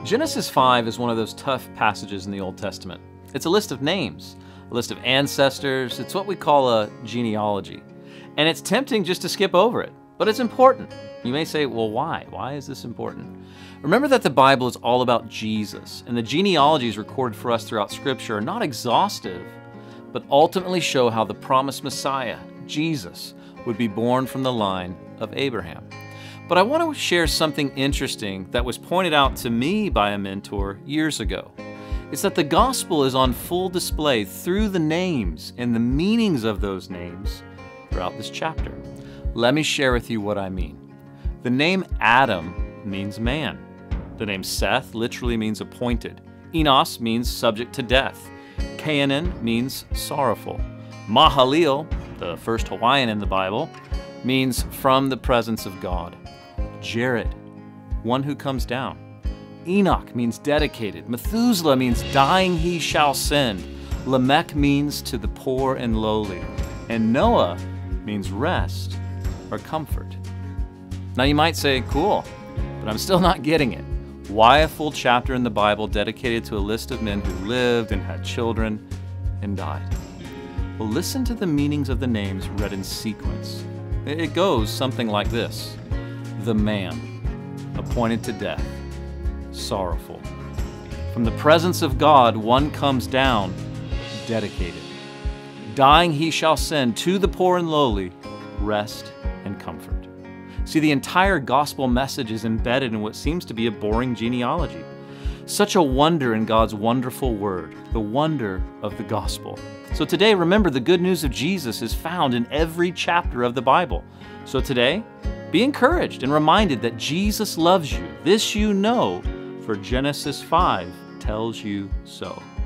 Genesis 5 is one of those tough passages in the Old Testament. It's a list of names, a list of ancestors. It's what we call a genealogy. And it's tempting just to skip over it, but it's important. You may say, well, why? Why is this important? Remember that the Bible is all about Jesus, and the genealogies recorded for us throughout Scripture are not exhaustive, but ultimately show how the promised Messiah, Jesus, would be born from the line of Abraham. But I want to share something interesting that was pointed out to me by a mentor years ago. It's that the gospel is on full display through the names and the meanings of those names throughout this chapter. Let me share with you what I mean. The name Adam means man. The name Seth literally means appointed. Enos means subject to death. Canaan means sorrowful. Mahalil, the first Hawaiian in the Bible, means from the presence of God. Jared, one who comes down. Enoch means dedicated. Methuselah means dying he shall send. Lamech means to the poor and lowly. And Noah means rest or comfort. Now you might say, cool, but I'm still not getting it. Why a full chapter in the Bible dedicated to a list of men who lived and had children and died? Well, listen to the meanings of the names read in sequence. It goes something like this. The man, appointed to death, sorrowful. From the presence of God, one comes down, dedicated. Dying he shall send to the poor and lowly, rest and comfort. See, the entire gospel message is embedded in what seems to be a boring genealogy. Such a wonder in God's wonderful word, the wonder of the gospel. So today, remember, the good news of Jesus is found in every chapter of the Bible. So today, be encouraged and reminded that Jesus loves you. This you know, for Genesis 5 tells you so.